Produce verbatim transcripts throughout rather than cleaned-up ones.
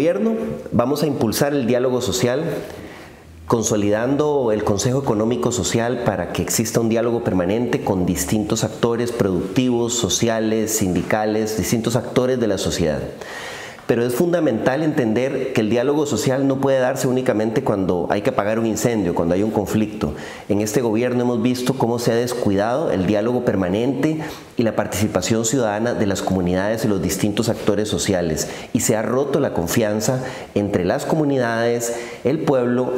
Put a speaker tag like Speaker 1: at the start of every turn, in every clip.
Speaker 1: gobierno vamos a impulsar el diálogo social, consolidando el Consejo Económico Social para que exista un diálogo permanente con distintos actores productivos, sociales, sindicales, distintos actores de la sociedad. Pero es fundamental entender que el diálogo social no puede darse únicamente cuando hay que apagar un incendio, cuando hay un conflicto. En este gobierno hemos visto cómo se ha descuidado el diálogo permanente y la participación ciudadana de las comunidades y los distintos actores sociales, y se ha roto la confianza entre las comunidades, el pueblo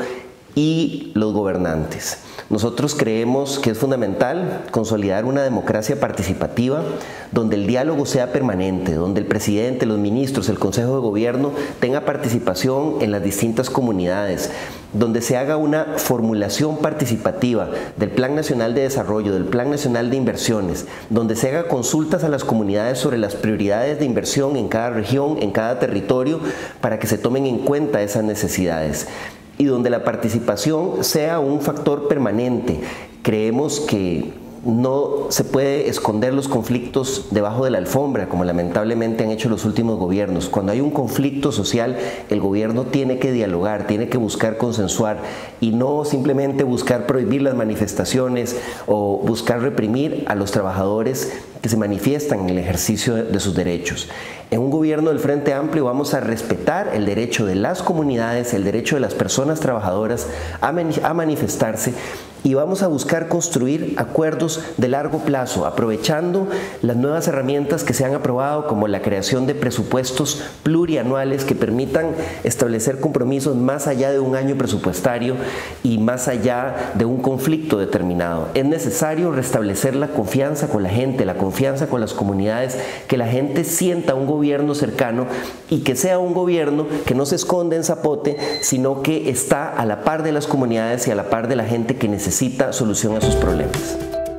Speaker 1: y los gobernantes. Nosotros creemos que es fundamental consolidar una democracia participativa donde el diálogo sea permanente, donde el presidente, los ministros, el Consejo de Gobierno tenga participación en las distintas comunidades, donde se haga una formulación participativa del Plan Nacional de Desarrollo, del Plan Nacional de Inversiones, donde se haga consultas a las comunidades sobre las prioridades de inversión en cada región, en cada territorio, para que se tomen en cuenta esas necesidades, y donde la participación sea un factor permanente. Creemos que no se puede esconder los conflictos debajo de la alfombra, como lamentablemente han hecho los últimos gobiernos. Cuando hay un conflicto social, el gobierno tiene que dialogar, tiene que buscar consensuar, y no simplemente buscar prohibir las manifestaciones o buscar reprimir a los trabajadores que se manifiestan en el ejercicio de sus derechos. En un gobierno del Frente Amplio vamos a respetar el derecho de las comunidades, el derecho de las personas trabajadoras a, a manifestarse, y vamos a buscar construir acuerdos de largo plazo, aprovechando las nuevas herramientas que se han aprobado, como la creación de presupuestos plurianuales que permitan establecer compromisos más allá de un año presupuestario y más allá de un conflicto determinado. Es necesario restablecer la confianza con la gente, la confianza con las comunidades, que la gente sienta un gobierno cercano y que sea un gobierno que no se esconde en zapote, sino que está a la par de las comunidades y a la par de la gente que necesita necesita solución a sus problemas.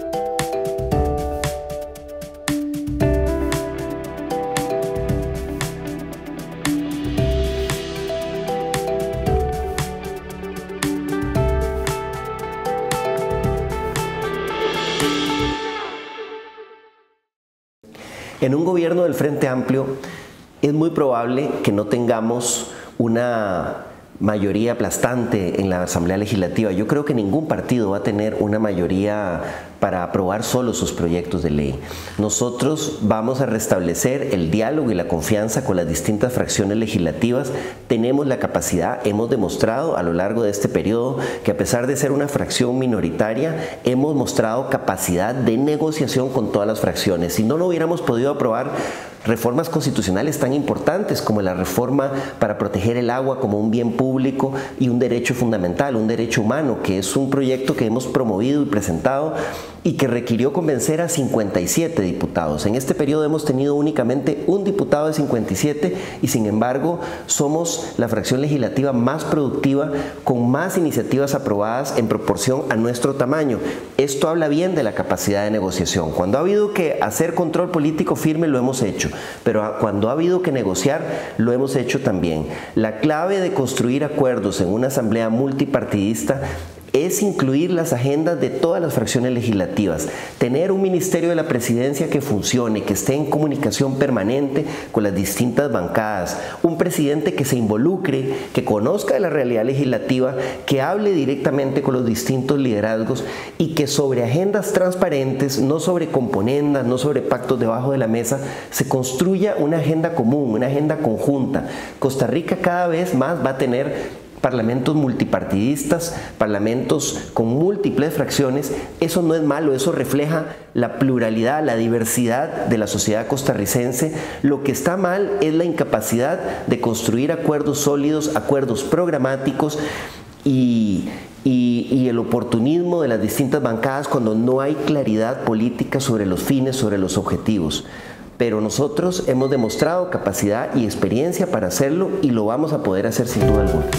Speaker 1: En un gobierno del Frente Amplio es muy probable que no tengamos una mayoría aplastante en la Asamblea Legislativa. Yo creo que ningún partido va a tener una mayoría para aprobar solo sus proyectos de ley. Nosotros vamos a restablecer el diálogo y la confianza con las distintas fracciones legislativas. Tenemos la capacidad, hemos demostrado a lo largo de este periodo que, a pesar de ser una fracción minoritaria, hemos mostrado capacidad de negociación con todas las fracciones. Si no, no hubiéramos podido aprobar reformas constitucionales tan importantes como la reforma para proteger el agua como un bien público y un derecho fundamental, un derecho humano, que es un proyecto que hemos promovido y presentado y que requirió convencer a cincuenta y siete diputados. En este periodo hemos tenido únicamente un diputado de cincuenta y siete y, sin embargo, somos la fracción legislativa más productiva, con más iniciativas aprobadas en proporción a nuestro tamaño. Esto habla bien de la capacidad de negociación. Cuando ha habido que hacer control político firme, lo hemos hecho, pero cuando ha habido que negociar, lo hemos hecho también. La clave de construir acuerdos en una asamblea multipartidista es incluir las agendas de todas las fracciones legislativas, tener un ministerio de la presidencia que funcione, que esté en comunicación permanente con las distintas bancadas, un presidente que se involucre, que conozca de la realidad legislativa, que hable directamente con los distintos liderazgos y que sobre agendas transparentes, no sobre componendas, no sobre pactos debajo de la mesa, se construya una agenda común, una agenda conjunta. Costa Rica cada vez más va a tener parlamentos multipartidistas, parlamentos con múltiples fracciones. Eso no es malo, eso refleja la pluralidad, la diversidad de la sociedad costarricense. Lo que está mal es la incapacidad de construir acuerdos sólidos, acuerdos programáticos y, y, y el oportunismo de las distintas bancadas cuando no hay claridad política sobre los fines, sobre los objetivos. Pero nosotros hemos demostrado capacidad y experiencia para hacerlo y lo vamos a poder hacer sin duda alguna.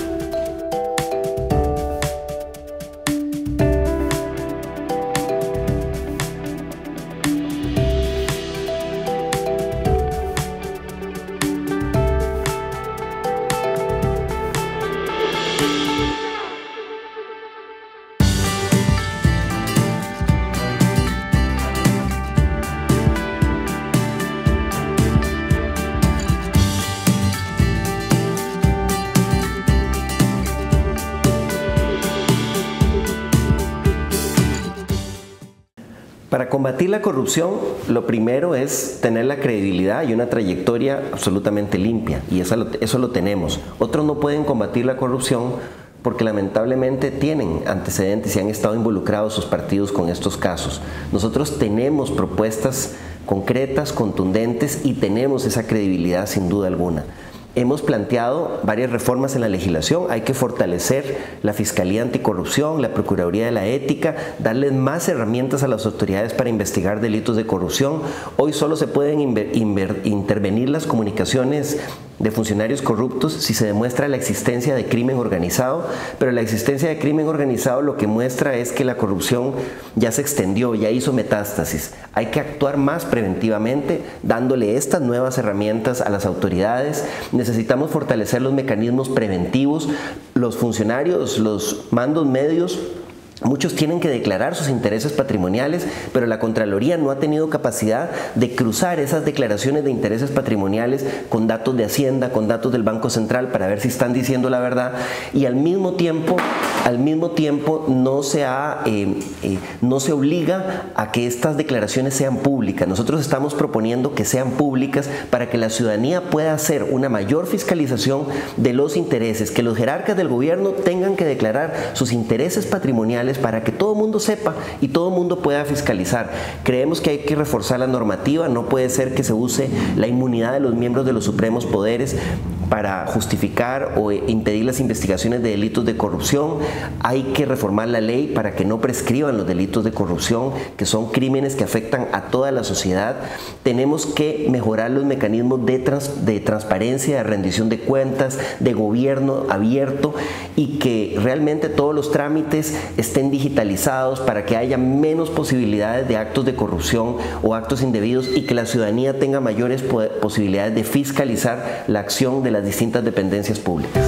Speaker 1: Para combatir la corrupción, lo primero es tener la credibilidad y una trayectoria absolutamente limpia, y eso lo, eso lo tenemos. Otros no pueden combatir la corrupción porque lamentablemente tienen antecedentes y han estado involucrados sus partidos con estos casos. Nosotros tenemos propuestas concretas, contundentes, y tenemos esa credibilidad sin duda alguna. Hemos planteado varias reformas en la legislación. Hay que fortalecer la Fiscalía Anticorrupción, la Procuraduría de la Ética, darles más herramientas a las autoridades para investigar delitos de corrupción. Hoy solo se pueden intervenir las comunicaciones de funcionarios corruptos si se demuestra la existencia de crimen organizado, pero la existencia de crimen organizado lo que muestra es que la corrupción ya se extendió, ya hizo metástasis. Hay que actuar más preventivamente, dándole estas nuevas herramientas a las autoridades. Necesitamos fortalecer los mecanismos preventivos. Los funcionarios, los mandos medios, muchos tienen que declarar sus intereses patrimoniales, pero la Contraloría no ha tenido capacidad de cruzar esas declaraciones de intereses patrimoniales con datos de Hacienda, con datos del Banco Central, para ver si están diciendo la verdad, y al mismo tiempo, al mismo tiempo no se, ha, eh, eh, no se obliga a que estas declaraciones sean públicas. Nosotros estamos proponiendo que sean públicas para que la ciudadanía pueda hacer una mayor fiscalización de los intereses, que los jerarcas del gobierno tengan que declarar sus intereses patrimoniales para que todo el mundo sepa y todo el mundo pueda fiscalizar. Creemos que hay que reforzar la normativa. No puede ser que se use la inmunidad de los miembros de los supremos poderes para justificar o impedir las investigaciones de delitos de corrupción. Hay que reformar la ley para que no prescriban los delitos de corrupción, que son crímenes que afectan a toda la sociedad. Tenemos que mejorar los mecanismos de, trans, de transparencia, de rendición de cuentas, de gobierno abierto, y que realmente todos los trámites estén digitalizados para que haya menos posibilidades de actos de corrupción o actos indebidos, y que la ciudadanía tenga mayores posibilidades de fiscalizar la acción de las distintas dependencias públicas.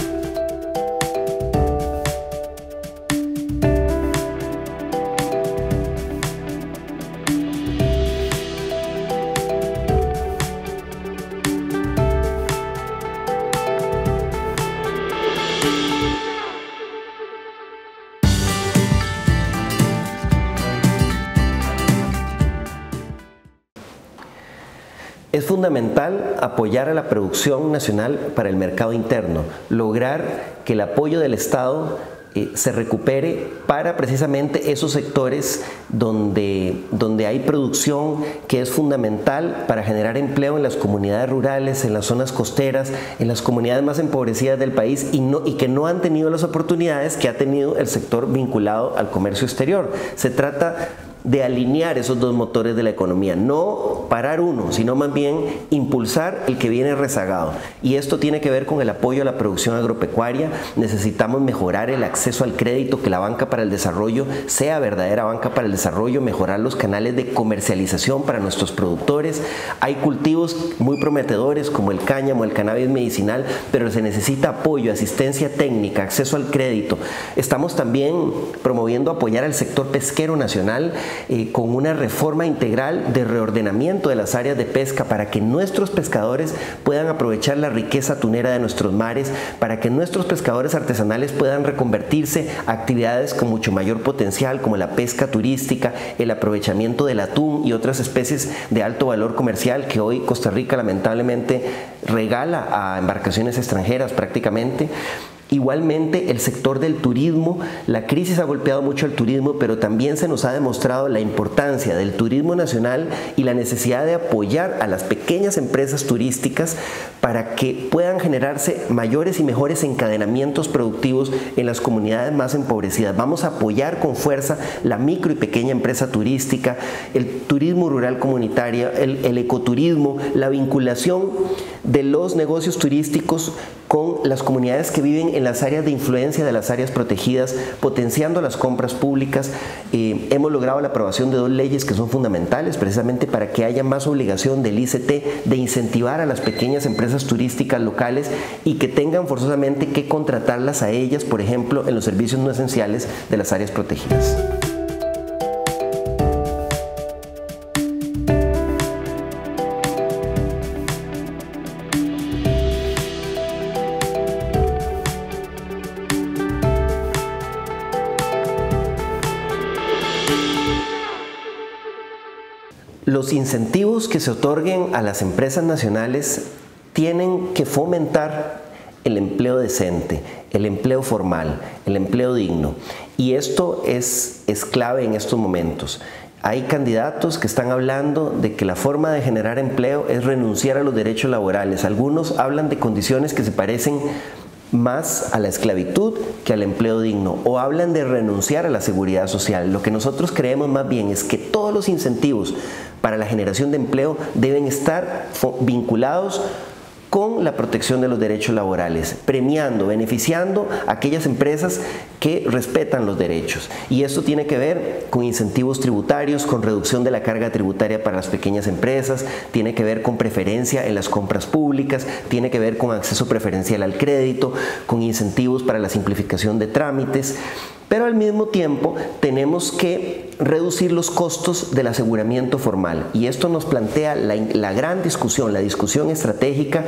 Speaker 1: Es fundamental apoyar a la producción nacional para el mercado interno, lograr que el apoyo del Estado eh, se recupere para precisamente esos sectores donde, donde hay producción, que es fundamental para generar empleo en las comunidades rurales, en las zonas costeras, en las comunidades más empobrecidas del país, y, no, y que no han tenido las oportunidades que ha tenido el sector vinculado al comercio exterior. Se trata de alinear esos dos motores de la economía, no parar uno, sino más bien impulsar el que viene rezagado. Y esto tiene que ver con el apoyo a la producción agropecuaria. Necesitamos mejorar el acceso al crédito, que la banca para el desarrollo sea verdadera banca para el desarrollo, mejorar los canales de comercialización para nuestros productores. Hay cultivos muy prometedores como el cáñamo, el cannabis medicinal, pero se necesita apoyo, asistencia técnica, acceso al crédito. Estamos también promoviendo apoyar al sector pesquero nacional, Eh, con una reforma integral de reordenamiento de las áreas de pesca, para que nuestros pescadores puedan aprovechar la riqueza tunera de nuestros mares, para que nuestros pescadores artesanales puedan reconvertirse a actividades con mucho mayor potencial, como la pesca turística, el aprovechamiento del atún y otras especies de alto valor comercial que hoy Costa Rica lamentablemente regala a embarcaciones extranjeras prácticamente. Igualmente, el sector del turismo, la crisis ha golpeado mucho al turismo, pero también se nos ha demostrado la importancia del turismo nacional y la necesidad de apoyar a las pequeñas empresas turísticas para que puedan generarse mayores y mejores encadenamientos productivos en las comunidades más empobrecidas. Vamos a apoyar con fuerza la micro y pequeña empresa turística, el turismo rural comunitario, el, el ecoturismo, la vinculación de los negocios turísticos con las comunidades que viven en las áreas de influencia de las áreas protegidas, potenciando las compras públicas. Eh, hemos logrado la aprobación de dos leyes que son fundamentales precisamente para que haya más obligación del I C T de incentivar a las pequeñas empresas turísticas locales y que tengan forzosamente que contratarlas a ellas, por ejemplo, en los servicios no esenciales de las áreas protegidas. los incentivos que se otorguen a las empresas nacionales tienen que fomentar el empleo decente, el empleo formal, el empleo digno. Y esto es, es clave en estos momentos. Hay candidatos que están hablando de que la forma de generar empleo es renunciar a los derechos laborales. Algunos hablan de condiciones que se parecen más a la esclavitud que al empleo digno, o hablan de renunciar a la seguridad social. Lo que nosotros creemos más bien es que todos los incentivos para la generación de empleo deben estar vinculados con la protección de los derechos laborales, premiando, beneficiando a aquellas empresas que respetan los derechos. Y esto tiene que ver con incentivos tributarios, con reducción de la carga tributaria para las pequeñas empresas, tiene que ver con preferencia en las compras públicas, tiene que ver con acceso preferencial al crédito, con incentivos para la simplificación de trámites. Pero al mismo tiempo tenemos que reducir los costos del aseguramiento formal, y esto nos plantea la, la gran discusión, la discusión estratégica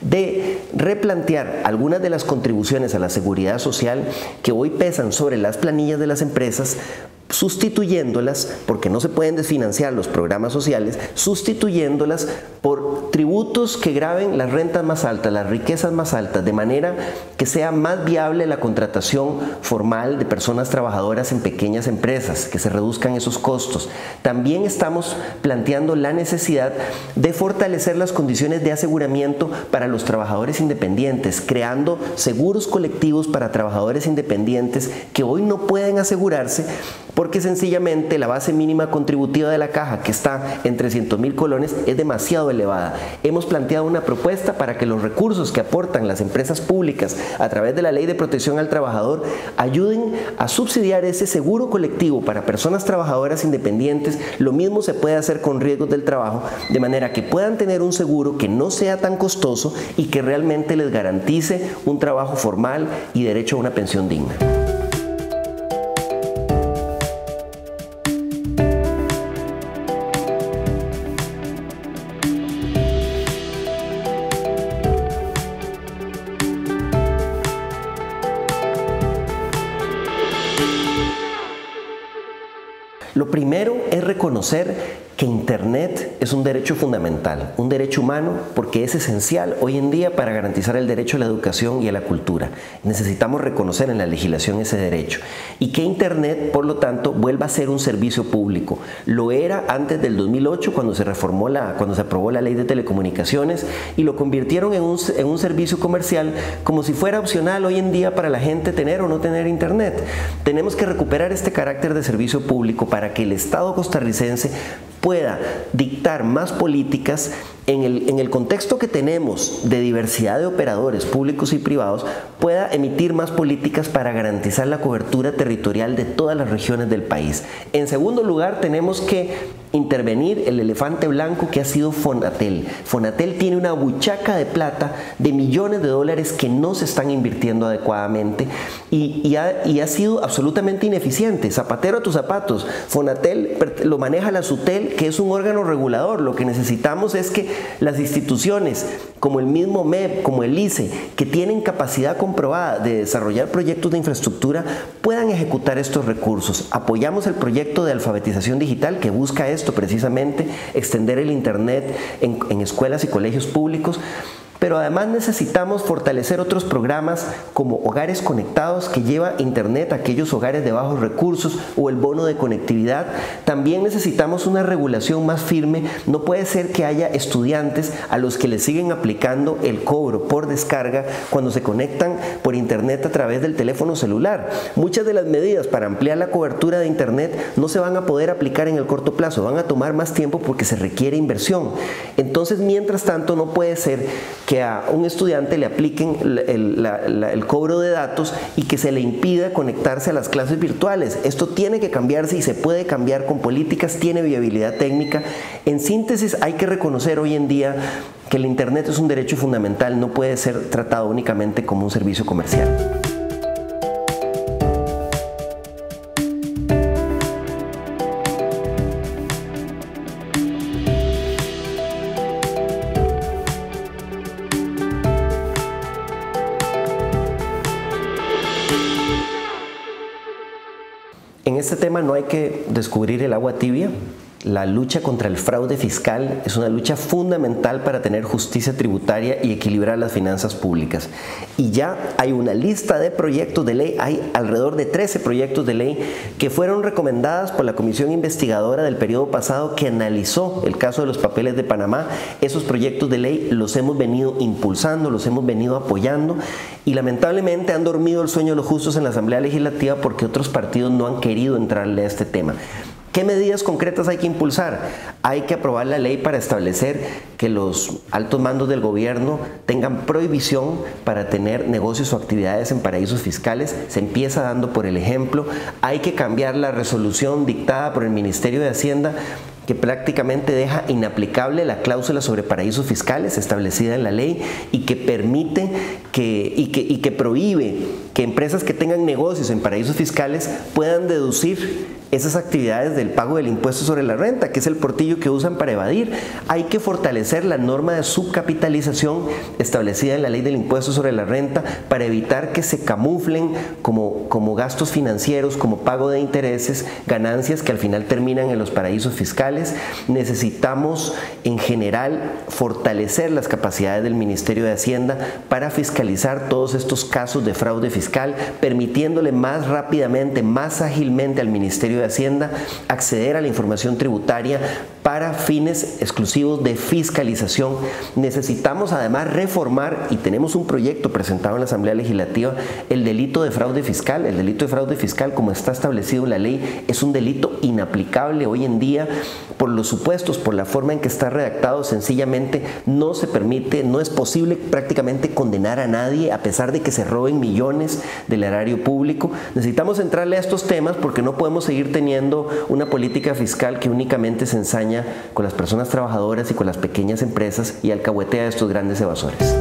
Speaker 1: de replantear algunas de las contribuciones a la seguridad social que hoy pesan sobre las planillas de las empresas, sustituyéndolas, porque no se pueden desfinanciar los programas sociales, sustituyéndolas por tributos que graven las rentas más altas, las riquezas más altas, de manera que sea más viable la contratación formal de personas trabajadoras en pequeñas empresas, que se reduzcan esos costos. También estamos planteando la necesidad de fortalecer las condiciones de aseguramiento para los trabajadores independientes, creando seguros colectivos para trabajadores independientes que hoy no pueden asegurarse porque sencillamente la base mínima contributiva de la caja, que está en trescientos mil colones, es demasiado elevada. Hemos planteado una propuesta para que los recursos que aportan las empresas públicas a través de la Ley de Protección al Trabajador ayuden a subsidiar ese seguro colectivo para personas trabajadoras independientes. Lo mismo se puede hacer con riesgos del trabajo, de manera que puedan tener un seguro que no sea tan costoso y que realmente les garantice un trabajo formal y derecho a una pensión digna. Lo primero es reconocer que Internet es un derecho fundamental, un derecho humano, porque es esencial hoy en día para garantizar el derecho a la educación y a la cultura. Necesitamos reconocer en la legislación ese derecho y que Internet, por lo tanto, vuelva a ser un servicio público. Lo era antes del dos mil ocho, cuando se reformó la, cuando se aprobó la Ley de Telecomunicaciones, y lo convirtieron en un, en un servicio comercial, como si fuera opcional hoy en día para la gente tener o no tener Internet. Tenemos que recuperar este carácter de servicio público para que el Estado costarricense pueda dictar más políticas en el, en el contexto que tenemos de diversidad de operadores públicos y privados, pueda emitir más políticas para garantizar la cobertura territorial de todas las regiones del país. En segundo lugar, tenemos que intervenir el elefante blanco que ha sido Fonatel. Fonatel tiene una buchaca de plata de millones de dólares que no se están invirtiendo adecuadamente y, y, ha, y ha sido absolutamente ineficiente. Zapatero a tus zapatos. Fonatel lo maneja la SUTEL, que es un órgano regulador. Lo que necesitamos es que las instituciones como el mismo M E P, como el I C E, que tienen capacidad comprobada de desarrollar proyectos de infraestructura, puedan ejecutar estos recursos. Apoyamos el proyecto de alfabetización digital que busca esto precisamente, extender el Internet en, en escuelas y colegios públicos. Pero además necesitamos fortalecer otros programas como Hogares Conectados, que lleva Internet a aquellos hogares de bajos recursos, o el bono de conectividad. También necesitamos una regulación más firme. No puede ser que haya estudiantes a los que les siguen aplicando el cobro por descarga cuando se conectan por Internet a través del teléfono celular. Muchas de las medidas para ampliar la cobertura de Internet no se van a poder aplicar en el corto plazo, van a tomar más tiempo porque se requiere inversión. Entonces, mientras tanto, no puede ser que a un estudiante le apliquen el, el, la, la, el cobro de datos y que se le impida conectarse a las clases virtuales. Esto tiene que cambiarse y se puede cambiar con políticas, tiene viabilidad técnica. En síntesis, hay que reconocer hoy en día que el Internet es un derecho fundamental, no puede ser tratado únicamente como un servicio comercial. En este tema no hay que descubrir el agua tibia. La lucha contra el fraude fiscal es una lucha fundamental para tener justicia tributaria y equilibrar las finanzas públicas. Y ya hay una lista de proyectos de ley, hay alrededor de trece proyectos de ley que fueron recomendadas por la comisión investigadora del periodo pasado que analizó el caso de los papeles de Panamá. Esos proyectos de ley los hemos venido impulsando, los hemos venido apoyando y lamentablemente han dormido el sueño de los justos en la Asamblea Legislativa porque otros partidos no han querido entrarle a este tema. ¿Qué medidas concretas hay que impulsar? Hay que aprobar la ley para establecer que los altos mandos del gobierno tengan prohibición para tener negocios o actividades en paraísos fiscales. Se empieza dando por el ejemplo. Hay que cambiar la resolución dictada por el Ministerio de Hacienda que prácticamente deja inaplicable la cláusula sobre paraísos fiscales establecida en la ley y que permite que, y, que, y que prohíbe que empresas que tengan negocios en paraísos fiscales puedan deducir esas actividades del pago del impuesto sobre la renta, que es el portillo que usan para evadir. Hay que fortalecer la norma de subcapitalización establecida en la ley del impuesto sobre la renta para evitar que se camuflen como, como gastos financieros, como pago de intereses, ganancias que al final terminan en los paraísos fiscales. Necesitamos en general fortalecer las capacidades del Ministerio de Hacienda para fiscalizar todos estos casos de fraude fiscal, permitiéndole más rápidamente, más ágilmente al Ministerio de Hacienda acceder a la información tributaria para fines exclusivos de fiscalización. Necesitamos además reformar, y tenemos un proyecto presentado en la Asamblea Legislativa, el delito de fraude fiscal. El delito de fraude fiscal, como está establecido en la ley, es un delito inaplicable hoy en día por los supuestos, por la forma en que está redactado. Sencillamente no se permite, no es posible prácticamente condenar a nadie a pesar de que se roben millones del erario público. Necesitamos entrarle a estos temas porque no podemos seguir teniendo una política fiscal que únicamente se ensaña con las personas trabajadoras y con las pequeñas empresas y alcahuetea a estos grandes evasores.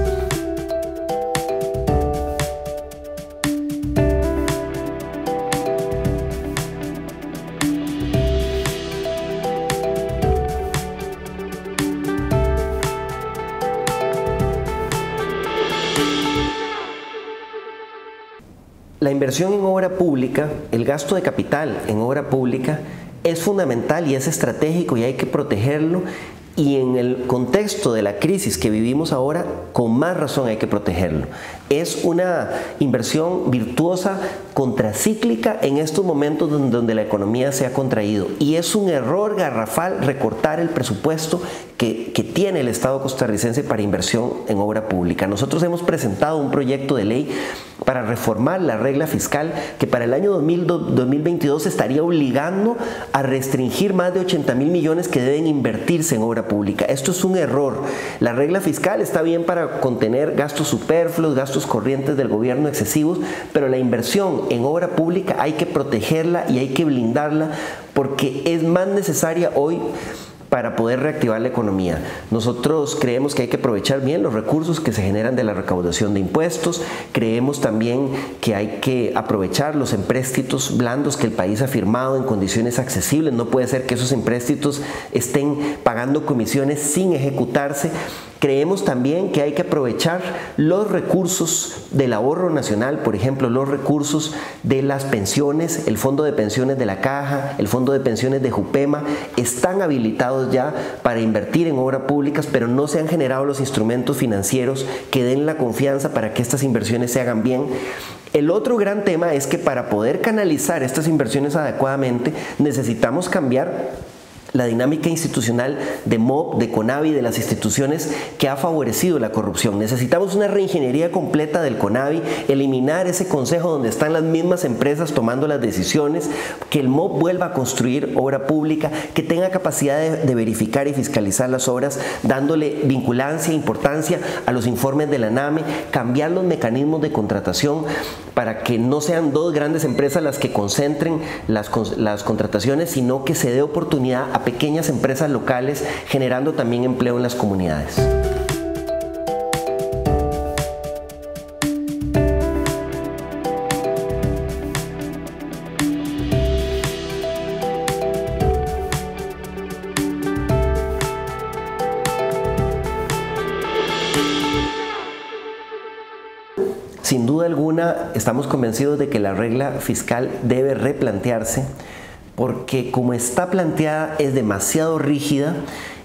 Speaker 1: La inversión en obra pública, el gasto de capital en obra pública es fundamental y es estratégico y hay que protegerlo, y en el contexto de la crisis que vivimos ahora, con más razón hay que protegerlo. Es una inversión virtuosa, contracíclica en estos momentos donde la economía se ha contraído, y es un error garrafal recortar el presupuesto que, que tiene el Estado costarricense para inversión en obra pública. Nosotros hemos presentado un proyecto de ley para reformar la regla fiscal que para el año dos mil veintidós estaría obligando a restringir más de ochenta mil millones que deben invertirse en obra pública. Esto es un error. La regla fiscal está bien para contener gastos superfluos, gastos corrientes del gobierno excesivos, pero la inversión en obra pública hay que protegerla y hay que blindarla porque es más necesaria hoy para poder reactivar la economía. Nosotros creemos que hay que aprovechar bien los recursos que se generan de la recaudación de impuestos. Creemos también que hay que aprovechar los empréstitos blandos que el país ha firmado en condiciones accesibles. No puede ser que esos empréstitos estén pagando comisiones sin ejecutarse. Creemos también que hay que aprovechar los recursos del ahorro nacional, por ejemplo, los recursos de las pensiones, el fondo de pensiones de la Caja, el fondo de pensiones de Jupema, están habilitados ya para invertir en obras públicas, pero no se han generado los instrumentos financieros que den la confianza para que estas inversiones se hagan bien. El otro gran tema es que para poder canalizar estas inversiones adecuadamente necesitamos cambiar la dinámica institucional de M O B, de CONAVI, de las instituciones que ha favorecido la corrupción. Necesitamos una reingeniería completa del CONAVI, eliminar ese consejo donde están las mismas empresas tomando las decisiones, que el M O B vuelva a construir obra pública, que tenga capacidad de, de verificar y fiscalizar las obras, dándole vinculancia e importancia a los informes de la NAME, cambiar los mecanismos de contratación para que no sean dos grandes empresas las que concentren las, las contrataciones, sino que se dé oportunidad a pequeñas empresas locales, generando también empleo en las comunidades. Sin duda alguna, estamos convencidos de que la regla fiscal debe replantearse, porque como está planteada es demasiado rígida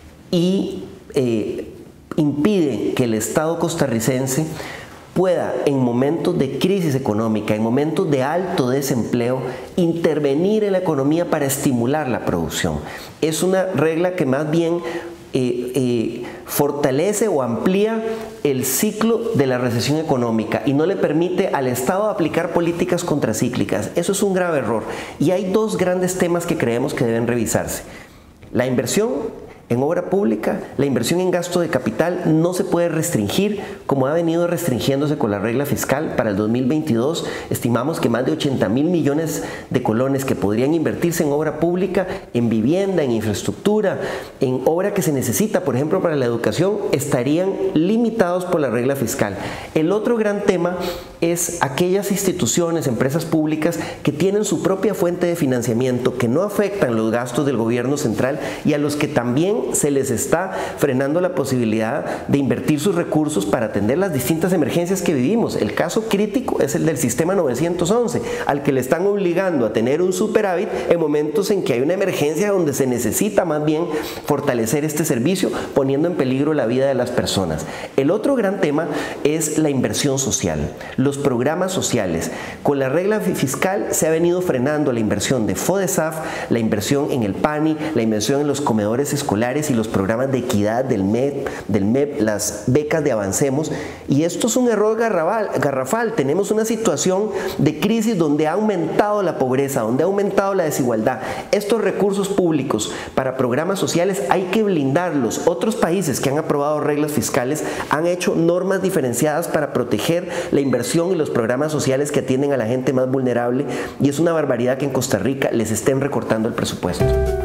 Speaker 1: y eh, impide que el Estado costarricense pueda en momentos de crisis económica, en momentos de alto desempleo, intervenir en la economía para estimular la producción. Es una regla que más bien eh, eh, fortalece o amplía el ciclo de la recesión económica y no le permite al Estado aplicar políticas contracíclicas. Eso es un grave error. Y hay dos grandes temas que creemos que deben revisarse. La inversión en obra pública, la inversión en gasto de capital no se puede restringir como ha venido restringiéndose con la regla fiscal. Para el dos mil veintidós estimamos que más de ochenta mil millones de colones que podrían invertirse en obra pública, en vivienda, en infraestructura, en obra que se necesita, por ejemplo, para la educación, estarían limitados por la regla fiscal. El otro gran tema es aquellas instituciones, empresas públicas que tienen su propia fuente de financiamiento, que no afectan los gastos del gobierno central y a los que también se les está frenando la posibilidad de invertir sus recursos para atender las distintas emergencias que vivimos. El caso crítico es el del sistema novecientos once, al que le están obligando a tener un superávit en momentos en que hay una emergencia donde se necesita más bien fortalecer este servicio, poniendo en peligro la vida de las personas. El otro gran tema es la inversión social, los programas sociales. Con la regla fiscal se ha venido frenando la inversión de FODESAF, la inversión en el PANI, la inversión en los comedores escolares y los programas de equidad del M E P, del M E P, las becas de Avancemos, y esto es un error garrafal, garrafal. Tenemos una situación de crisis donde ha aumentado la pobreza, donde ha aumentado la desigualdad. Estos recursos públicos para programas sociales hay que blindarlos. Otros países que han aprobado reglas fiscales han hecho normas diferenciadas para proteger la inversión y los programas sociales que atienden a la gente más vulnerable, y es una barbaridad que en Costa Rica les estén recortando el presupuesto.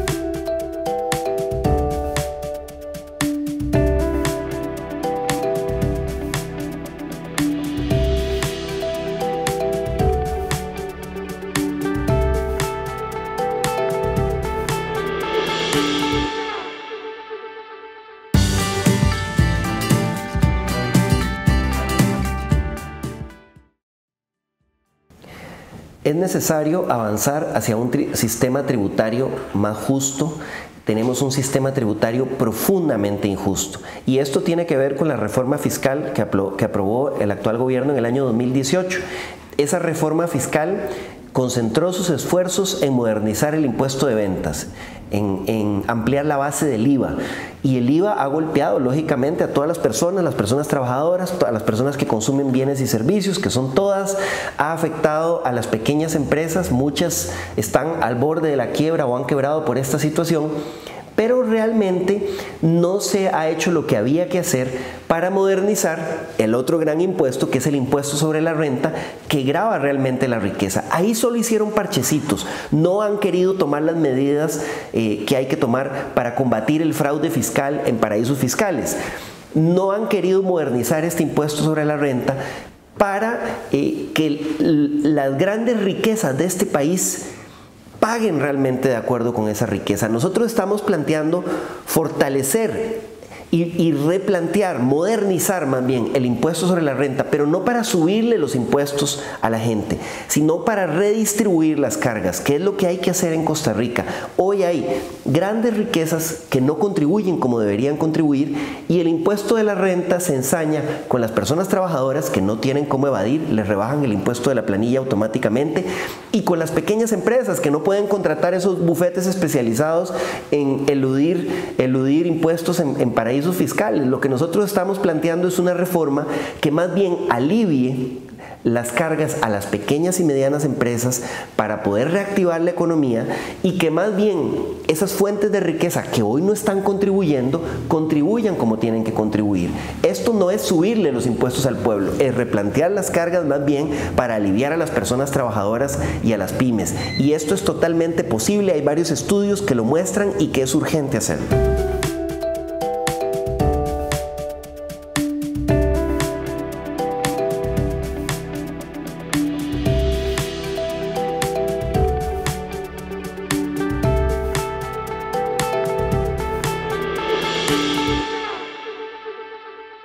Speaker 1: Es necesario avanzar hacia un tri- sistema tributario más justo. Tenemos un sistema tributario profundamente injusto y esto tiene que ver con la reforma fiscal que, apro- que aprobó el actual gobierno en el año dos mil dieciocho. Esa reforma fiscal concentró sus esfuerzos en modernizar el impuesto de ventas, en, en ampliar la base del I V A. Y el I V A ha golpeado lógicamente a todas las personas, las personas trabajadoras, a las personas que consumen bienes y servicios, que son todas. Ha afectado a las pequeñas empresas, muchas están al borde de la quiebra o han quebrado por esta situación. Pero realmente no se ha hecho lo que había que hacer para modernizar el otro gran impuesto, que es el impuesto sobre la renta, que grava realmente la riqueza. Ahí solo hicieron parchecitos, no han querido tomar las medidas eh, que hay que tomar para combatir el fraude fiscal en paraísos fiscales. No han querido modernizar este impuesto sobre la renta para eh, que las grandes riquezas de este país paguen realmente de acuerdo con esa riqueza. Nosotros estamos planteando fortalecer y, y replantear, modernizar más bien el impuesto sobre la renta, pero no para subirle los impuestos a la gente, sino para redistribuir las cargas, que es lo que hay que hacer en Costa Rica. Hoy hay grandes riquezas que no contribuyen como deberían contribuir y el impuesto de la renta se ensaña con las personas trabajadoras que no tienen cómo evadir, les rebajan el impuesto de la planilla automáticamente, y con las pequeñas empresas que no pueden contratar esos bufetes especializados en eludir, eludir impuestos en, en paraísos fiscales. Lo que nosotros estamos planteando es una reforma que más bien alivie las cargas a las pequeñas y medianas empresas para poder reactivar la economía y que más bien esas fuentes de riqueza que hoy no están contribuyendo, contribuyan como tienen que contribuir. Esto no es subirle los impuestos al pueblo, es replantear las cargas más bien para aliviar a las personas trabajadoras y a las pymes. Y esto es totalmente posible, hay varios estudios que lo muestran y que es urgente hacerlo. El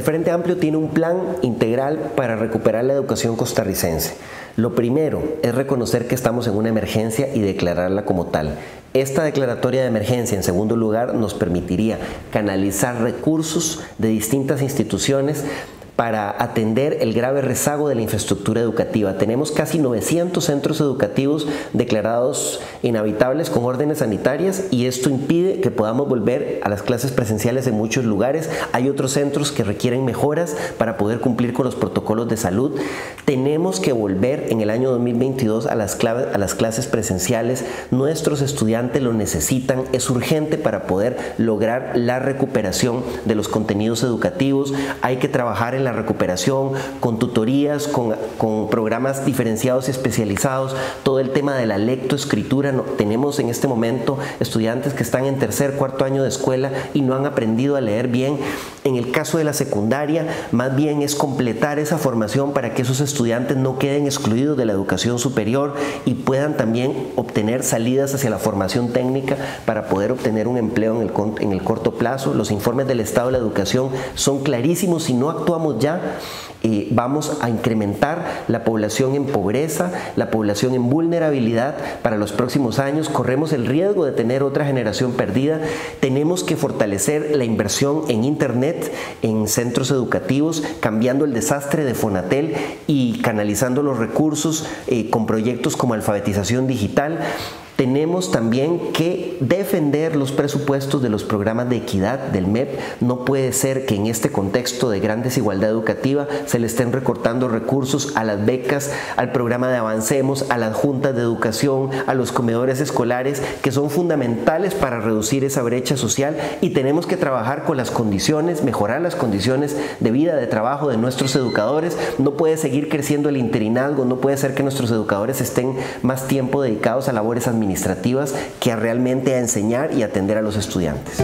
Speaker 1: Frente Amplio tiene un plan integral para recuperar la educación costarricense. Lo primero es reconocer que estamos en una emergencia y declararla como tal. Esta declaratoria de emergencia, en segundo lugar, nos permitiría canalizar recursos de distintas instituciones para atender el grave rezago de la infraestructura educativa. Tenemos casi novecientos centros educativos declarados inhabitables con órdenes sanitarias y esto impide que podamos volver a las clases presenciales en muchos lugares. Hay otros centros que requieren mejoras para poder cumplir con los protocolos de salud. Tenemos que volver en el año dos mil veintidós a las, a las clases presenciales. Nuestros estudiantes lo necesitan. Es urgente para poder lograr la recuperación de los contenidos educativos. Hay que trabajar en la recuperación, con tutorías, con, con programas diferenciados y especializados, todo el tema de la lectoescritura. No, tenemos en este momento estudiantes que están en tercer, cuarto año de escuela y no han aprendido a leer bien. En el caso de la secundaria, más bien es completar esa formación para que esos estudiantes no queden excluidos de la educación superior y puedan también obtener salidas hacia la formación técnica para poder obtener un empleo en el, en el corto plazo. Los informes del Estado de la Educación son clarísimos. Si no actuamos ya, eh, vamos a incrementar la población en pobreza, la población en vulnerabilidad para los próximos años. Corremos el riesgo de tener otra generación perdida. Tenemos que fortalecer la inversión en internet, en centros educativos, cambiando el desastre de Fonatel y canalizando los recursos eh, con proyectos como alfabetización digital. Tenemos también que defender los presupuestos de los programas de equidad del M E P. No puede ser que en este contexto de gran desigualdad educativa se le estén recortando recursos a las becas, al programa de Avancemos, a las juntas de educación, a los comedores escolares, que son fundamentales para reducir esa brecha social, y tenemos que trabajar con las condiciones, mejorar las condiciones de vida, de trabajo de nuestros educadores. No puede seguir creciendo el interinazgo, no puede ser que nuestros educadores estén más tiempo dedicados a labores administrativas administrativas que a realmente a enseñar y atender a los estudiantes.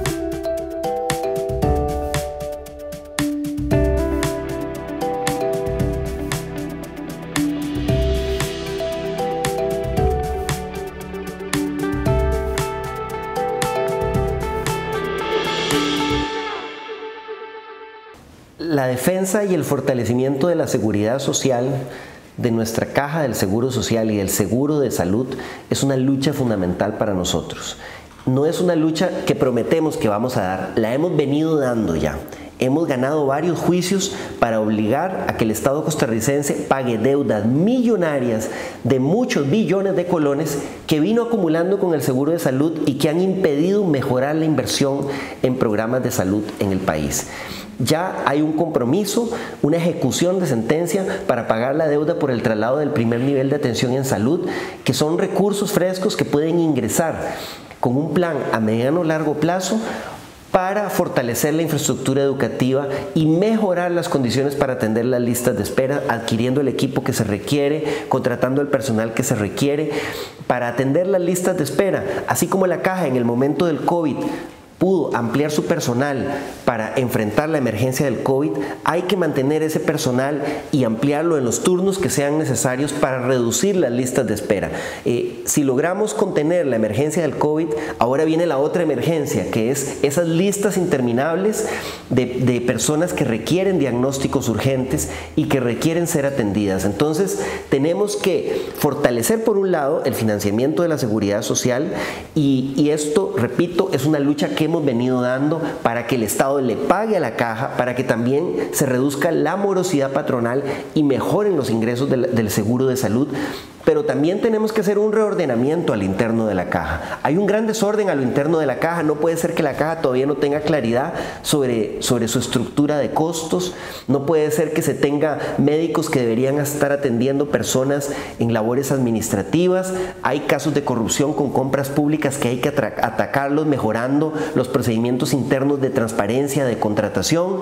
Speaker 1: La defensa y el fortalecimiento de la seguridad social, de nuestra caja del Seguro Social y del seguro de salud, es una lucha fundamental para nosotros. No es una lucha que prometemos que vamos a dar, la hemos venido dando ya. Hemos ganado varios juicios para obligar a que el Estado costarricense pague deudas millonarias de muchos billones de colones que vino acumulando con el seguro de salud y que han impedido mejorar la inversión en programas de salud en el país. Ya hay un compromiso, una ejecución de sentencia para pagar la deuda por el traslado del primer nivel de atención en salud, que son recursos frescos que pueden ingresar con un plan a mediano o largo plazo para fortalecer la infraestructura educativa y mejorar las condiciones para atender las listas de espera, adquiriendo el equipo que se requiere, contratando el personal que se requiere para atender las listas de espera, así como la Caja en el momento del COVID pudo ampliar su personal para enfrentar la emergencia del COVID. Hay que mantener ese personal y ampliarlo en los turnos que sean necesarios para reducir las listas de espera. Eh, si logramos contener la emergencia del COVID, ahora viene la otra emergencia, que es esas listas interminables de, de personas que requieren diagnósticos urgentes y que requieren ser atendidas. Entonces, tenemos que fortalecer por un lado el financiamiento de la seguridad social y, y esto, repito, es una lucha que hemos venido dando para que el Estado le pague a la Caja, para que también se reduzca la morosidad patronal y mejoren los ingresos del, del seguro de salud. Pero también tenemos que hacer un reordenamiento al interno de la Caja. Hay un gran desorden a lo interno de la Caja. No puede ser que la Caja todavía no tenga claridad sobre, sobre su estructura de costos. No puede ser que se tenga médicos que deberían estar atendiendo personas en labores administrativas. Hay casos de corrupción con compras públicas que hay que atacarlos, mejorando los procedimientos internos de transparencia, de contratación.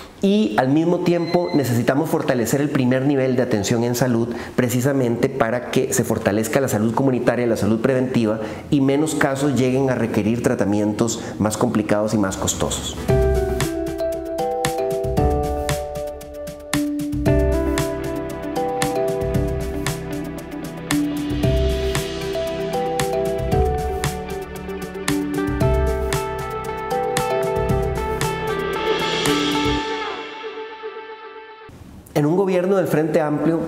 Speaker 1: Y al mismo tiempo necesitamos fortalecer el primer nivel de atención en salud, precisamente para que se fortalezca la salud comunitaria, la salud preventiva y menos casos lleguen a requerir tratamientos más complicados y más costosos. gobierno del Frente Amplio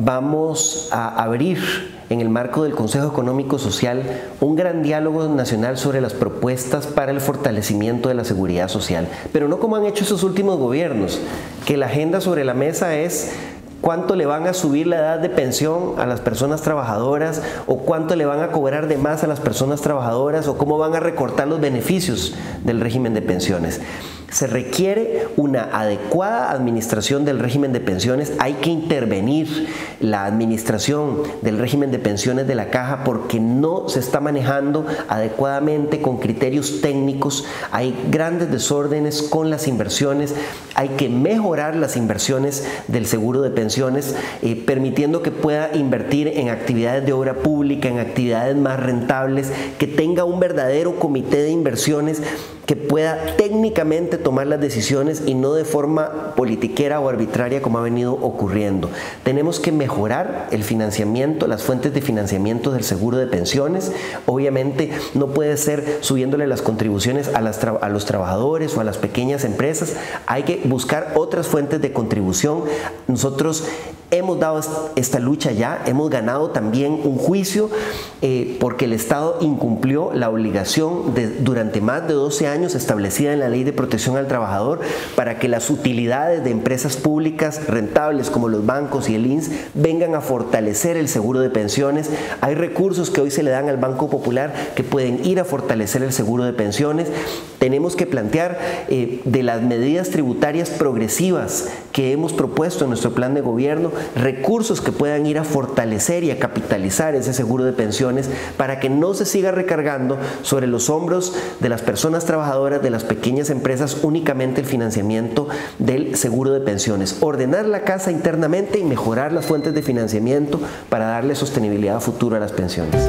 Speaker 1: vamos a abrir en el marco del Consejo Económico Social un gran diálogo nacional sobre las propuestas para el fortalecimiento de la seguridad social, pero no como han hecho esos últimos gobiernos, que la agenda sobre la mesa es cuánto le van a subir la edad de pensión a las personas trabajadoras, o cuánto le van a cobrar de más a las personas trabajadoras, o cómo van a recortar los beneficios del régimen de pensiones. Se requiere una adecuada administración del régimen de pensiones. Hay que intervenir la administración del régimen de pensiones de la Caja porque no se está manejando adecuadamente con criterios técnicos. Hay grandes desórdenes con las inversiones. Hay que mejorar las inversiones del seguro de pensiones, eh, permitiendo que pueda invertir en actividades de obra pública, en actividades más rentables, que tenga un verdadero comité de inversiones que pueda técnicamente tomar las decisiones y no de forma politiquera o arbitraria como ha venido ocurriendo. Tenemos que mejorar el financiamiento, las fuentes de financiamiento del seguro de pensiones. Obviamente no puede ser subiéndole las contribuciones a, las a los trabajadores o a las pequeñas empresas. Hay que buscar otras fuentes de contribución. Nosotros hemos dado esta lucha ya, hemos ganado también un juicio eh, porque el Estado incumplió la obligación de, durante más de doce años establecida en la Ley de Protección al Trabajador para que las utilidades de empresas públicas rentables como los bancos y el I N S S vengan a fortalecer el seguro de pensiones. Hay recursos que hoy se le dan al Banco Popular que pueden ir a fortalecer el seguro de pensiones. Tenemos que plantear eh, de las medidas tributarias progresivas que hemos propuesto en nuestro plan de gobierno, recursos que puedan ir a fortalecer y a capitalizar ese seguro de pensiones para que no se siga recargando sobre los hombros de las personas trabajadoras, de las pequeñas empresas, únicamente el financiamiento del seguro de pensiones. Ordenar la casa internamente y mejorar las fuentes de financiamiento para darle sostenibilidad futura a las pensiones.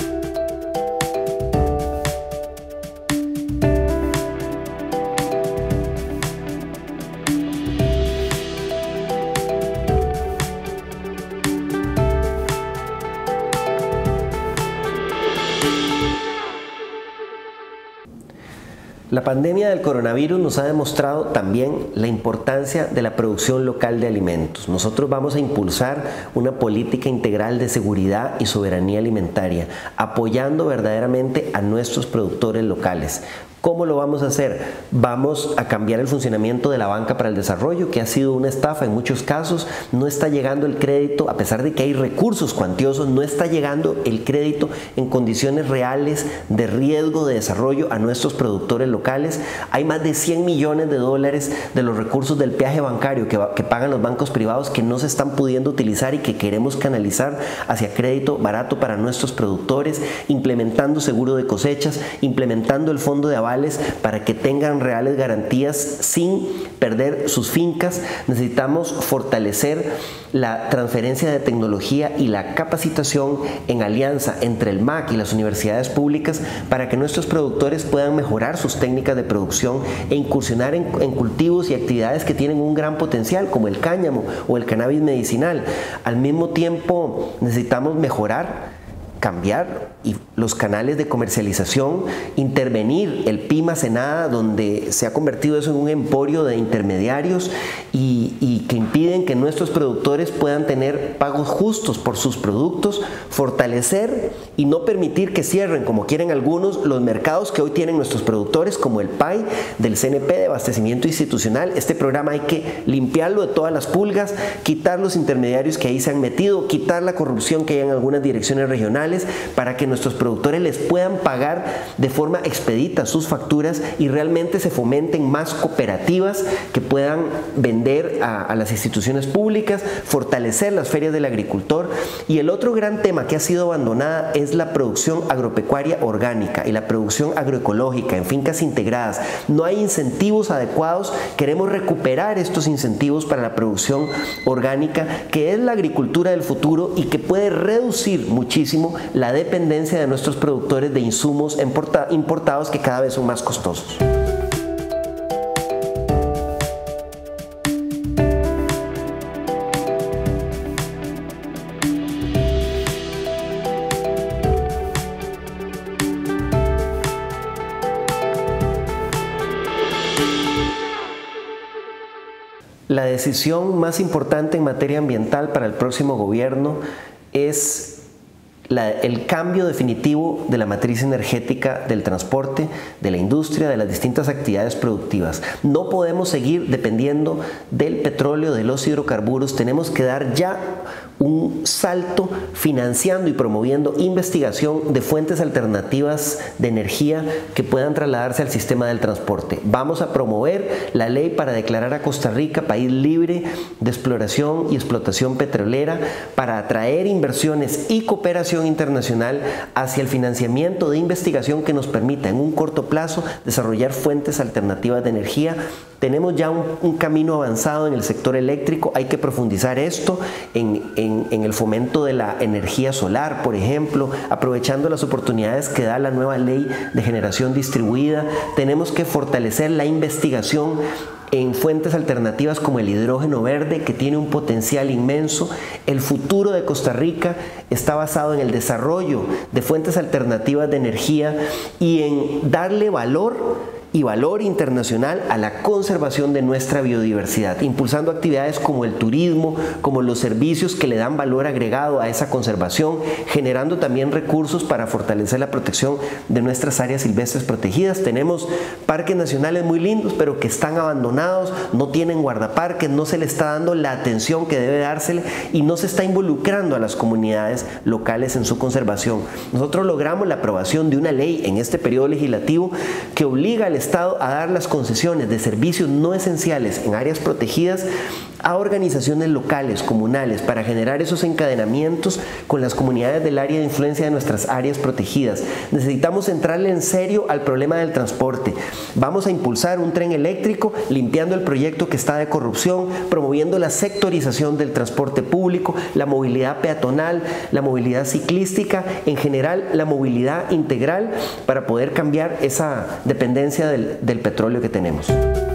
Speaker 1: La pandemia del coronavirus nos ha demostrado también la importancia de la producción local de alimentos. Nosotros vamos a impulsar una política integral de seguridad y soberanía alimentaria, apoyando verdaderamente a nuestros productores locales. ¿Cómo lo vamos a hacer? Vamos a cambiar el funcionamiento de la banca para el desarrollo, que ha sido una estafa en muchos casos. No está llegando el crédito, a pesar de que hay recursos cuantiosos, no está llegando el crédito en condiciones reales de riesgo de desarrollo a nuestros productores locales. Hay más de cien millones de dólares de los recursos del peaje bancario que, que pagan los bancos privados que no se están pudiendo utilizar y que queremos canalizar hacia crédito barato para nuestros productores, implementando seguro de cosechas, implementando el fondo de aval para que tengan reales garantías sin perder sus fincas. Necesitamos fortalecer la transferencia de tecnología y la capacitación en alianza entre el M A C y las universidades públicas para que nuestros productores puedan mejorar sus técnicas de producción e incursionar en, en cultivos y actividades que tienen un gran potencial, como el cáñamo o el cannabis medicinal. Al mismo tiempo, necesitamos mejorar, cambiar y los canales de comercialización, intervenir el PIMA Senada, donde se ha convertido eso en un emporio de intermediarios y, y que impiden que nuestros productores puedan tener pagos justos por sus productos, fortalecer y no permitir que cierren, como quieren algunos, los mercados que hoy tienen nuestros productores, como el P A I del C N P de abastecimiento institucional. Este programa hay que limpiarlo de todas las pulgas, quitar los intermediarios que ahí se han metido, quitar la corrupción que hay en algunas direcciones regionales, para que nuestros productores les puedan pagar de forma expedita sus facturas y realmente se fomenten más cooperativas que puedan vender a, a las instituciones públicas, fortalecer las ferias del agricultor. Y el otro gran tema que ha sido abandonada es la producción agropecuaria orgánica y la producción agroecológica en fincas integradas. No hay incentivos adecuados. Queremos recuperar estos incentivos para la producción orgánica, que es la agricultura del futuro y que puede reducir muchísimo la dependencia de nuestros productores de insumos importados que cada vez son más costosos. La decisión más importante en materia ambiental para el próximo gobierno es La, el cambio definitivo de la matriz energética del transporte, de la industria, de las distintas actividades productivas. No podemos seguir dependiendo del petróleo, de los hidrocarburos. Tenemos que dar ya un salto financiando y promoviendo investigación de fuentes alternativas de energía que puedan trasladarse al sistema del transporte. Vamos a promover la ley para declarar a Costa Rica país libre de exploración y explotación petrolera, para atraer inversiones y cooperación internacional hacia el financiamiento de investigación que nos permita en un corto plazo desarrollar fuentes alternativas de energía. Tenemos ya un, un camino avanzado en el sector eléctrico, hay que profundizar esto en, en, en el fomento de la energía solar, por ejemplo, aprovechando las oportunidades que da la nueva ley de generación distribuida. Tenemos que fortalecer la investigación en fuentes alternativas como el hidrógeno verde, que tiene un potencial inmenso. El futuro de Costa Rica está basado en el desarrollo de fuentes alternativas de energía y en darle valor y valor internacional a la conservación de nuestra biodiversidad, impulsando actividades como el turismo, como los servicios que le dan valor agregado a esa conservación, generando también recursos para fortalecer la protección de nuestras áreas silvestres protegidas. Tenemos parques nacionales muy lindos, pero que están abandonados, no tienen guardaparques, no se le está dando la atención que debe dársele y no se está involucrando a las comunidades locales en su conservación. Nosotros logramos la aprobación de una ley en este periodo legislativo que obliga al Estado a dar las concesiones de servicios no esenciales en áreas protegidas a organizaciones locales, comunales, para generar esos encadenamientos con las comunidades del área de influencia de nuestras áreas protegidas. Necesitamos entrarle en serio al problema del transporte. Vamos a impulsar un tren eléctrico, limpiando el proyecto que está de corrupción, promoviendo la sectorización del transporte público, la movilidad peatonal, la movilidad ciclística, en general la movilidad integral, para poder cambiar esa dependencia del, del petróleo que tenemos.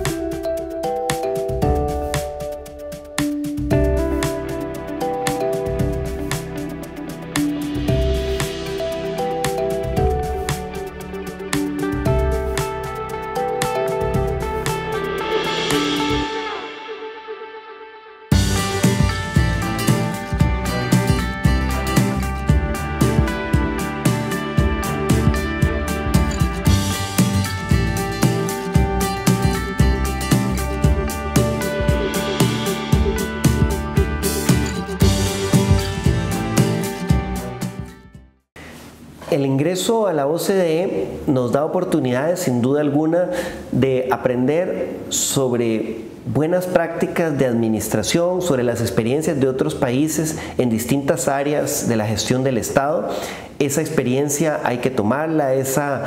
Speaker 1: El ingreso a la O C D E nos da oportunidades, sin duda alguna, de aprender sobre buenas prácticas de administración, sobre las experiencias de otros países en distintas áreas de la gestión del Estado. Esa experiencia hay que tomarla, esa,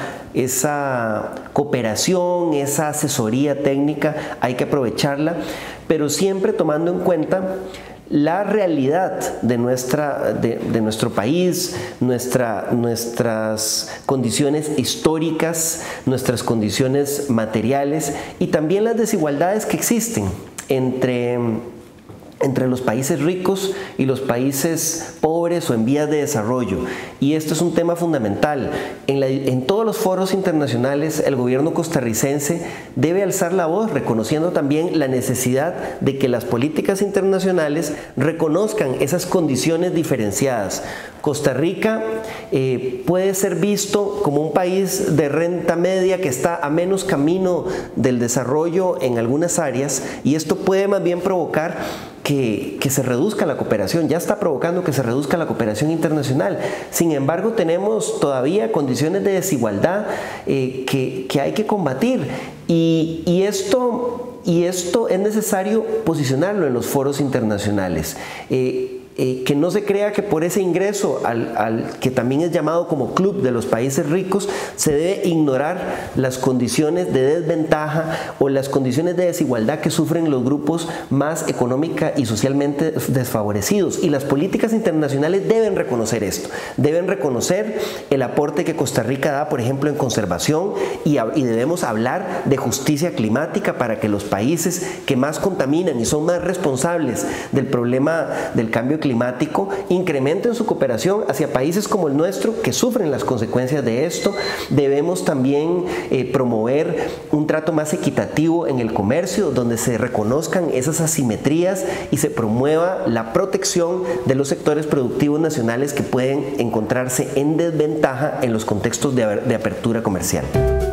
Speaker 1: esa cooperación, esa asesoría técnica hay que aprovecharla, pero siempre tomando en cuenta la realidad de, nuestra, de, de nuestro país, nuestra, nuestras condiciones históricas, nuestras condiciones materiales y también las desigualdades que existen entre, entre los países ricos y los países pobres o en vías de desarrollo. Y esto es un tema fundamental. En, la, en todos los foros internacionales, el gobierno costarricense debe alzar la voz, reconociendo también la necesidad de que las políticas internacionales reconozcan esas condiciones diferenciadas. Costa Rica eh, puede ser visto como un país de renta media que está a menos camino del desarrollo en algunas áreas, y esto puede más bien provocar Que, que se reduzca la cooperación. Ya está provocando que se reduzca la cooperación internacional. Sin embargo, tenemos todavía condiciones de desigualdad eh, que, que hay que combatir, y, y, esto, y esto es necesario posicionarlo en los foros internacionales. Eh, Eh, que no se crea que por ese ingreso al, al que también es llamado como club de los países ricos se debe ignorar las condiciones de desventaja o las condiciones de desigualdad que sufren los grupos más económica y socialmente desfavorecidos, y las políticas internacionales deben reconocer esto, deben reconocer el aporte que Costa Rica da, por ejemplo, en conservación, y, y debemos hablar de justicia climática para que los países que más contaminan y son más responsables del problema del cambio climático climático, incrementen su cooperación hacia países como el nuestro que sufren las consecuencias de esto. Debemos también eh, promover un trato más equitativo en el comercio, donde se reconozcan esas asimetrías y se promueva la protección de los sectores productivos nacionales que pueden encontrarse en desventaja en los contextos de, de apertura comercial.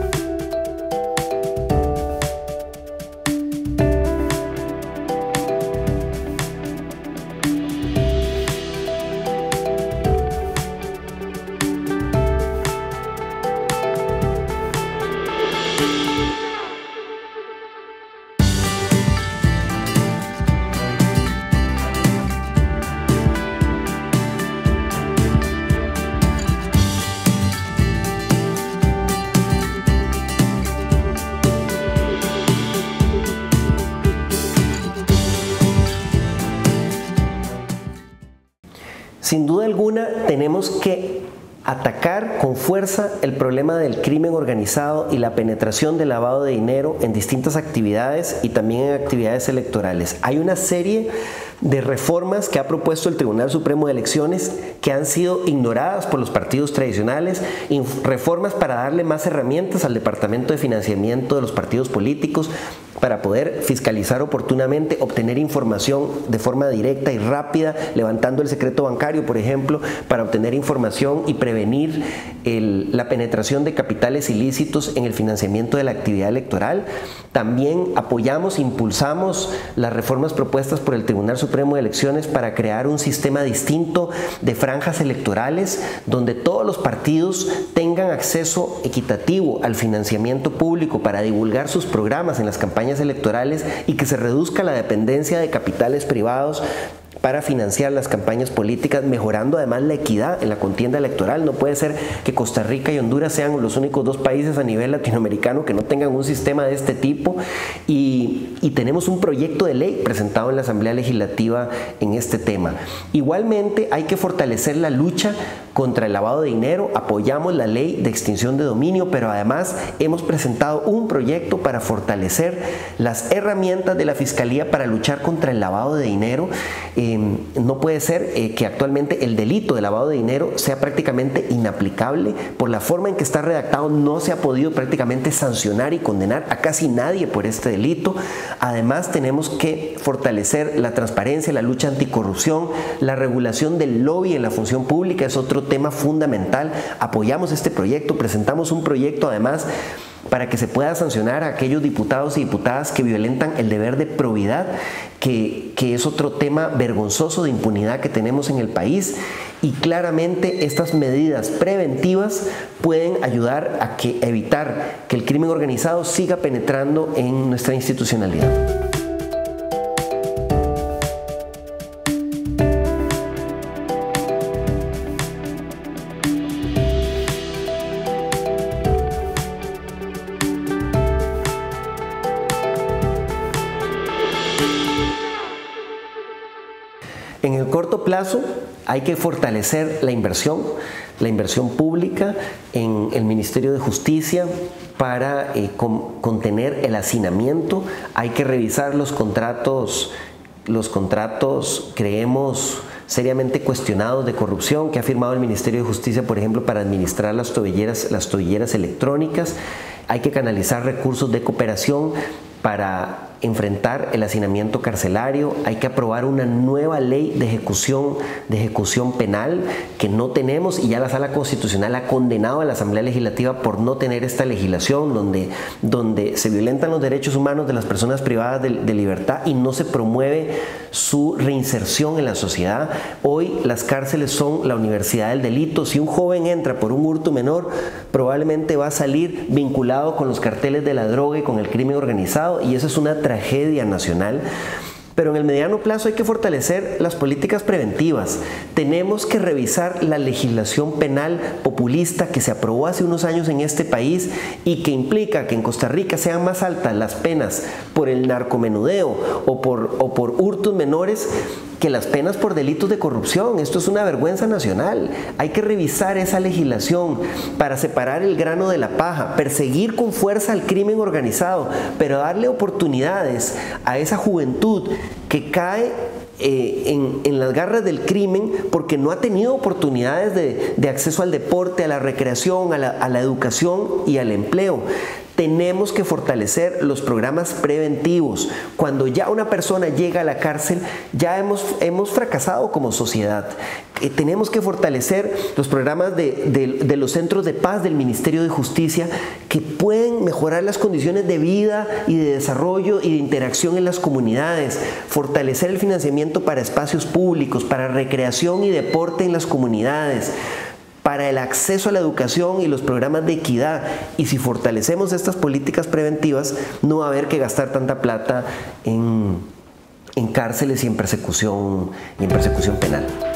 Speaker 1: Sin duda alguna, tenemos que atacar con fuerza el problema del crimen organizado y la penetración del lavado de dinero en distintas actividades y también en actividades electorales. Hay una serie de reformas que ha propuesto el Tribunal Supremo de Elecciones que han sido ignoradas por los partidos tradicionales, reformas para darle más herramientas al Departamento de Financiamiento de los partidos políticos para poder fiscalizar oportunamente, obtener información de forma directa y rápida, levantando el secreto bancario, por ejemplo, para obtener información y prevenir el, la penetración de capitales ilícitos en el financiamiento de la actividad electoral. También apoyamos, impulsamos las reformas propuestas por el Tribunal Supremo de Elecciones para crear un sistema distinto de franjas electorales, donde todos los partidos tengan acceso equitativo al financiamiento público para divulgar sus programas en las campañas electorales y que se reduzca la dependencia de capitales privados para financiar las campañas políticas, mejorando además la equidad en la contienda electoral. No puede ser que Costa Rica y Honduras sean los únicos dos países a nivel latinoamericano que no tengan un sistema de este tipo, y, y tenemos un proyecto de ley presentado en la Asamblea Legislativa en este tema. Igualmente hay que fortalecer la lucha contra el lavado de dinero. Apoyamos la ley de extinción de dominio, pero además hemos presentado un proyecto para fortalecer las herramientas de la Fiscalía para luchar contra el lavado de dinero. Eh, no puede ser eh, que actualmente el delito de lavado de dinero sea prácticamente inaplicable. Por la forma en que está redactado, no se ha podido prácticamente sancionar y condenar a casi nadie por este delito. Además, tenemos que fortalecer la transparencia, la lucha anticorrupción, la regulación del lobby en la función pública es otro tema fundamental. Apoyamos este proyecto, presentamos un proyecto además para que se pueda sancionar a aquellos diputados y diputadas que violentan el deber de probidad, que, que es otro tema vergonzoso de impunidad que tenemos en el país. Y claramente estas medidas preventivas pueden ayudar a que, evitar que el crimen organizado siga penetrando en nuestra institucionalidad. En el corto plazo hay que fortalecer la inversión, la inversión pública en el Ministerio de Justicia para eh, con, contener el hacinamiento. Hay que revisar los contratos, los contratos, creemos, seriamente cuestionados de corrupción que ha firmado el Ministerio de Justicia, por ejemplo, para administrar las tobilleras, las tobilleras electrónicas. Hay que canalizar recursos de cooperación para enfrentar el hacinamiento carcelario. Hay que aprobar una nueva ley de ejecución, de ejecución penal que no tenemos, y ya la Sala Constitucional ha condenado a la Asamblea Legislativa por no tener esta legislación donde, donde se violentan los derechos humanos de las personas privadas de, de libertad y no se promueve su reinserción en la sociedad. Hoy las cárceles son la universidad del delito. Si un joven entra por un hurto menor, probablemente va a salir vinculado con los carteles de la droga y con el crimen organizado, y eso es una tragedia nacional. Pero en el mediano plazo hay que fortalecer las políticas preventivas. Tenemos que revisar la legislación penal populista que se aprobó hace unos años en este país y que implica que en Costa Rica sean más altas las penas por el narcomenudeo o por, o por hurtos menores que las penas por delitos de corrupción. Esto es una vergüenza nacional. Hay que revisar esa legislación para separar el grano de la paja, perseguir con fuerza al crimen organizado, pero darle oportunidades a esa juventud que cae eh, en, en las garras del crimen porque no ha tenido oportunidades de, de acceso al deporte, a la recreación, a la, a la educación y al empleo. Tenemos que fortalecer los programas preventivos. Cuando ya una persona llega a la cárcel, ya hemos, hemos fracasado como sociedad. Eh, tenemos que fortalecer los programas de, de, de los centros de paz del Ministerio de Justicia que pueden mejorar las condiciones de vida y de desarrollo y de interacción en las comunidades. Fortalecer el financiamiento para espacios públicos, para recreación y deporte en las comunidades, para el acceso a la educación y los programas de equidad. Y si fortalecemos estas políticas preventivas, no va a haber que gastar tanta plata en, en cárceles y en persecución, y en persecución penal.